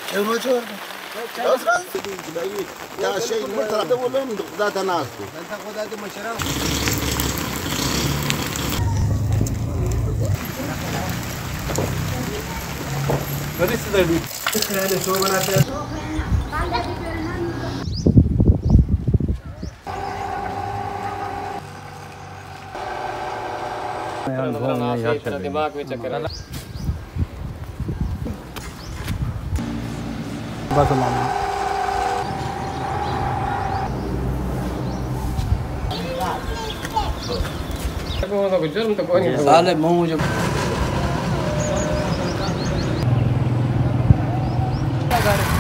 الموتور يا شيء مرتبط ولا ذات ناس انت خذ هذه مشروع بدي تدري انا شو بنات दिमाग में चक्कर है बस मामा साले मुंह जो